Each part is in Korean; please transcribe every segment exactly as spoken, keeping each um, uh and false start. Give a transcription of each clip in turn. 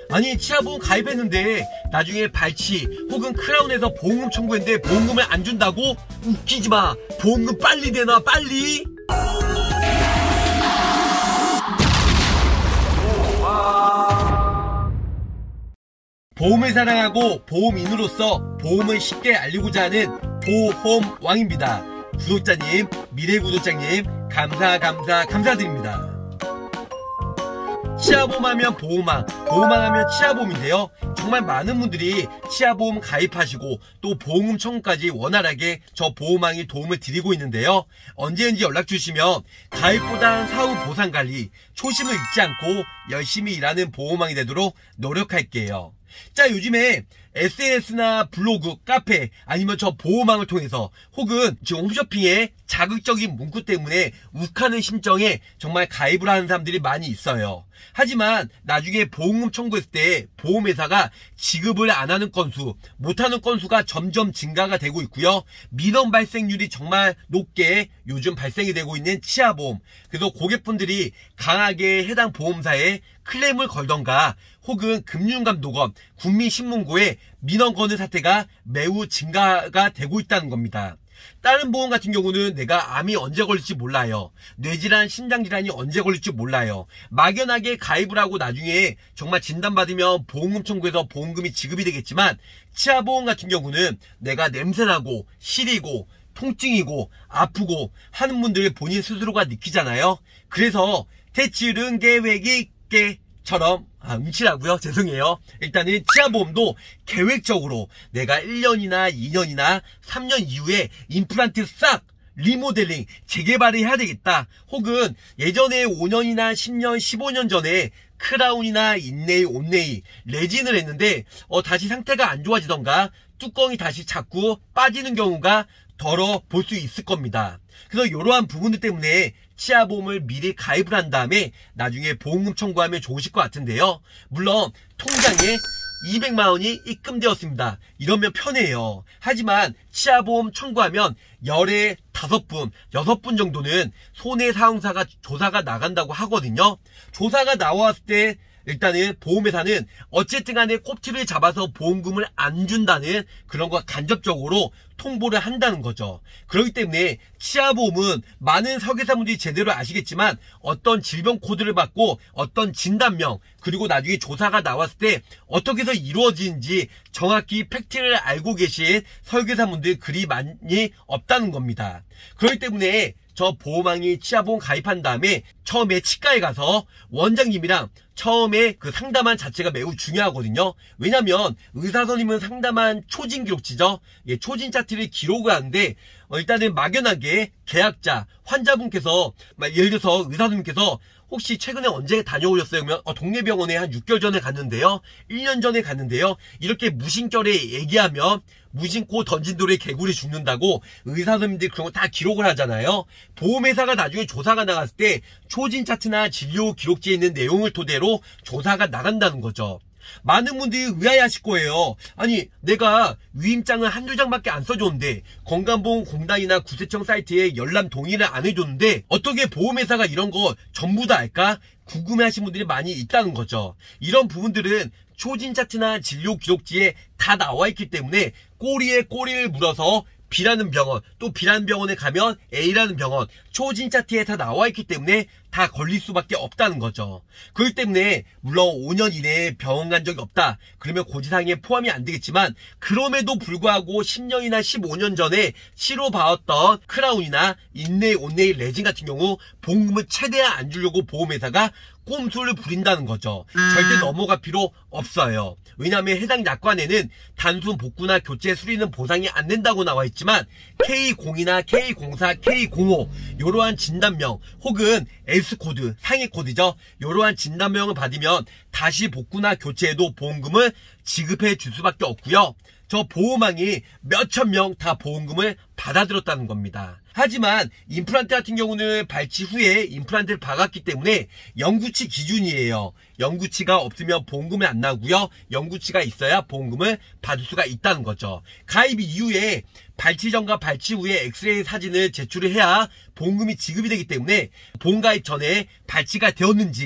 아니 치아보험 가입했는데 나중에 발치 혹은 크라운에서 보험금 청구했는데 보험금을 안 준다고? 웃기지마. 보험금 빨리 내놔 빨리. 보험을 사랑하고 보험인으로서 보험을 쉽게 알리고자 하는 보험왕입니다. 구독자님, 미래 구독자님 감사 감사 감사드립니다. 치아보험하면 보험왕, 보험왕하면 치아보험인데요. 정말 많은 분들이 치아보험 가입하시고 또 보험금 청구까지 원활하게 저 보험왕이 도움을 드리고 있는데요. 언제든지 연락 주시면 가입보단 사후 보상관리, 초심을 잃지 않고 열심히 일하는 보험왕이 되도록 노력할게요. 자, 요즘에 에스엔에스나 블로그, 카페 아니면 저 보험왕을 통해서 혹은 지금 홈쇼핑에 자극적인 문구 때문에 욱하는 심정에 정말 가입을 하는 사람들이 많이 있어요. 하지만 나중에 보험금 청구했을 때 보험회사가 지급을 안 하는 건수, 못하는 건수가 점점 증가가 되고 있고요. 민원 발생률이 정말 높게 요즘 발생이 되고 있는 치아보험. 그래서 고객분들이 강하게 해당 보험사에 클레임을 걸던가 혹은 금융감독원, 국민신문고에 민원 거는 사태가 매우 증가가 되고 있다는 겁니다. 다른 보험 같은 경우는 내가 암이 언제 걸릴지 몰라요. 뇌질환, 심장질환이 언제 걸릴지 몰라요. 막연하게 가입을 하고 나중에 정말 진단받으면 보험금 청구해서 보험금이 지급이 되겠지만 치아보험 같은 경우는 내가 냄새나고 시리고 통증이고 아프고 하는 분들 본인 스스로가 느끼잖아요. 그래서 대치른 계획이 깨처럼 아, 음치라고요? 죄송해요. 일단은 치아보험도 계획적으로 내가 일 년이나 이 년이나 삼 년 이후에 임플란트 싹 리모델링 재개발을 해야 되겠다. 혹은 예전에 오 년이나 십 년, 십오 년 전에 크라운이나 인네이, 온네이, 레진을 했는데 어, 다시 상태가 안 좋아지던가 뚜껑이 다시 자꾸 빠지는 경우가 덜어 볼 수 있을 겁니다. 그래서 이러한 부분들 때문에 치아보험을 미리 가입을 한 다음에 나중에 보험금 청구하면 좋으실 것 같은데요. 물론 통장에 이백만 원이 입금되었습니다. 이러면 편해요. 하지만 치아보험 청구하면 열에 다섯 분, 여섯 분 정도는 손해사용사가 조사가 나간다고 하거든요. 조사가 나왔을 때 일단은 보험회사는 어쨌든 간에 꼽티를 잡아서 보험금을 안 준다는 그런 거 간접적으로 통보를 한다는 거죠. 그렇기 때문에 치아보험은 많은 설계사분들이 제대로 아시겠지만 어떤 질병 코드를 받고 어떤 진단명 그리고 나중에 조사가 나왔을 때 어떻게 해서 이루어지는지 정확히 팩트를 알고 계신 설계사분들 그리 많이 없다는 겁니다. 그렇기 때문에 저 보험왕이 치아보험 가입한 다음에 처음에 치과에 가서 원장님이랑 처음에 그 상담한 자체가 매우 중요하거든요. 왜냐면 의사 선생님은 상담한 초진 기록지죠. 예, 초진 차트를 기록을 하는데 어, 일단은 막연하게 계약자, 환자분께서 예를 들어서 의사 선생님께서 혹시 최근에 언제 다녀오셨어요? 그러면 어, 동네 병원에 한 육 개월 전에 갔는데요. 일 년 전에 갔는데요. 이렇게 무심결에 얘기하면 무심코 던진 돌에 개구리 죽는다고 의사 선생님들이 그런 거 다 기록을 하잖아요. 보험회사가 나중에 조사가 나갔을 때 초진 차트나 진료 기록지에 있는 내용을 토대로 조사가 나간다는 거죠. 많은 분들이 의아해하실 거예요. 아니 내가 위임장을 한두 장밖에 안 써줬는데 건강보험공단이나 구세청 사이트에 열람 동의를 안 해줬는데 어떻게 보험회사가 이런 거 전부 다 알까? 궁금해하시는 분들이 많이 있다는 거죠. 이런 부분들은 초진 차트나 진료 기록지에 다 나와 있기 때문에 꼬리에 꼬리를 물어서 B라는 병원, 또 B라는 병원에 가면 A라는 병원, 초진 차트에 다 나와 있기 때문에 다 걸릴 수밖에 없다는 거죠. 그렇기 때문에 물론 오 년 이내에 병원 간 적이 없다. 그러면 고지사항에 포함이 안 되겠지만 그럼에도 불구하고 십 년이나 십오 년 전에 치료받았던 크라운이나 인네이, 온네이, 레진 같은 경우 보험금을 최대한 안 주려고 보험회사가 꼼수를 부린다는 거죠. 절대 넘어갈 필요 없어요. 왜냐하면 해당 약관에는 단순 복구나 교체 수리는 보상이 안 된다고 나와 있지만 케이 공이나 케이 공사, 케이 공오 이러한 진단명 혹은 S코드, 상해 코드죠. 이러한 진단명을 받으면 다시 복구나 교체해도 보험금을 지급해 줄 수밖에 없고요. 저 보험왕이 몇천 명 다 보험금을 받아들였다는 겁니다. 하지만 임플란트 같은 경우는 발치 후에 임플란트를 박았기 때문에 영구치 기준이에요. 영구치가 없으면 보험금이 안 나고요. 영구치가 있어야 보험금을 받을 수가 있다는 거죠. 가입 이후에 발치 전과 발치 후에 엑스레이 사진을 제출을 해야 보험금이 지급이 되기 때문에 보험가입 전에 발치가 되었는지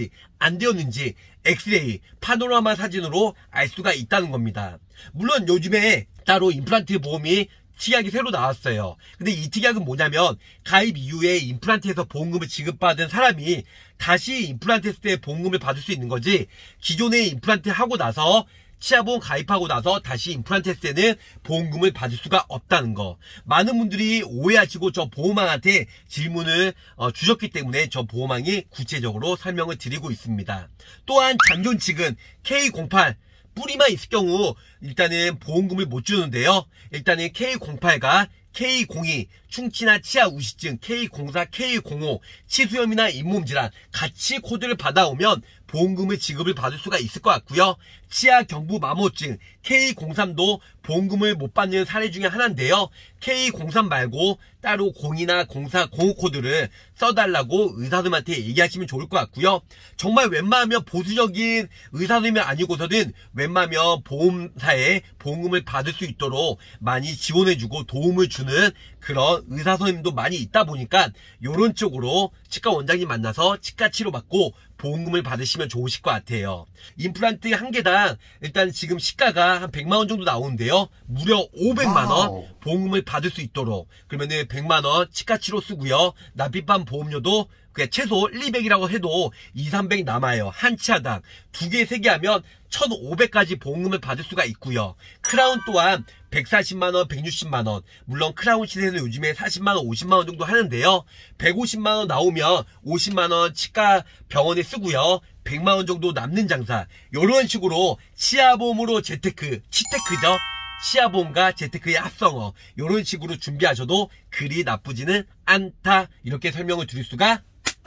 안 되었는지 엑스레이, 파노라마 사진으로 알 수가 있다는 겁니다. 물론 요즘에 따로 임플란트 보험이 특약이 새로 나왔어요. 근데 이 특약은 뭐냐면 가입 이후에 임플란트에서 보험금을 지급받은 사람이 다시 임플란트 했을 때 보험금을 받을 수 있는 거지, 기존에 임플란트 하고 나서 치아보험 가입하고 나서 다시 임플란트 했을 때는 보험금을 받을 수가 없다는 거. 많은 분들이 오해하시고 저 보호망한테 질문을 어, 주셨기 때문에 저 보호망이 구체적으로 설명을 드리고 있습니다. 또한 잔존 측은 케이 공팔 뿌리만 있을 경우 일단은 보험금을 못 주는데요. 일단은 케이 공팔과 케이 공이 충치나 치아 우시증, 케이 공사, 케이 공오 치수염이나 잇몸질환 같이 코드를 받아오면 보험금을 지급을 받을 수가 있을 것 같고요. 치아 경부 마모증 케이 공삼도 보험금을 못 받는 사례 중에 하나인데요. 케이 공삼 말고 따로 공이나 공사, 공오 코드를 써달라고 의사님한테 얘기하시면 좋을 것 같고요. 정말 웬만하면 보수적인 의사님이 아니고서는 웬만하면 보험사에 보험금을 받을 수 있도록 많이 지원해주고 도움을 주는 그런 의사 선생님도 많이 있다 보니까 요런 쪽으로 치과 원장님 만나서 치과 치료받고 보험금을 받으시면 좋으실 것 같아요. 임플란트 한 개당 일단 지금 시가가 한 백만 원 정도 나오는데요. 무려 오백만 원 보험금을 받을 수 있도록, 그러면은 백만 원 치과 치료 쓰고요. 납입반 보험료도 그냥 최소 이백이라고 해도 이삼백 남아요. 한 치아당 두 개, 세 개 하면 천오백까지 보험금을 받을 수가 있고요. 크라운 또한 백사십만 원, 백육십만 원. 물론 크라운 시세는 요즘에 사십만 원, 오십만 원 정도 하는데요. 백오십만 원 나오면 오십만 원 치과 병원에 쓰고요. 백만 원 정도 남는 장사. 이런 식으로 치아보험으로 재테크, 치테크죠. 치아보험과 재테크의 합성어. 이런 식으로 준비하셔도 그리 나쁘지는 않다. 이렇게 설명을 드릴 수가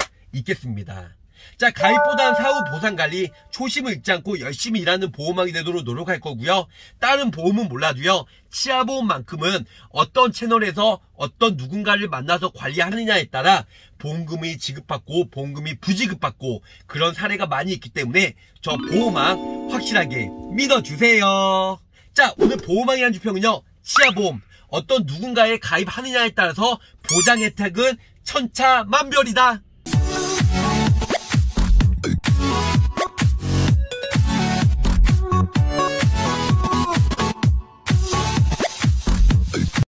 있겠습니다. 자, 가입보단 사후 보상관리, 초심을 잃지 않고 열심히 일하는 보험왕이 되도록 노력할 거고요. 다른 보험은 몰라도요, 치아보험만큼은 어떤 채널에서 어떤 누군가를 만나서 관리하느냐에 따라 보험금이 지급받고 보험금이 부지급받고 그런 사례가 많이 있기 때문에 저 보험왕 확실하게 믿어주세요. 자, 오늘 보험왕의 한 주평은요, 치아보험 어떤 누군가에 가입하느냐에 따라서 보장 혜택은 천차만별이다.